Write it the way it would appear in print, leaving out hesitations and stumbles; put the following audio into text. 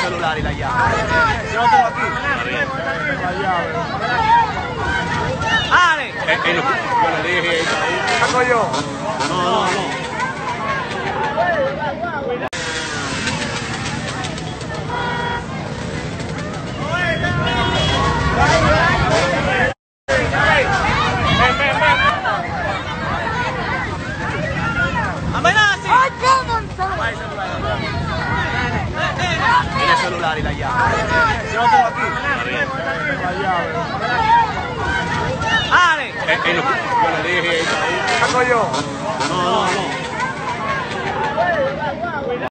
celular y la llave. Yo lo tengo aquí. La llave. ¡Ale! Yo le dije. ¿Saco yo? No. El celular y la llave. Yo lo tengo aquí. La llave. ¡Ale! Yo le dije. ¿Saco yo? No.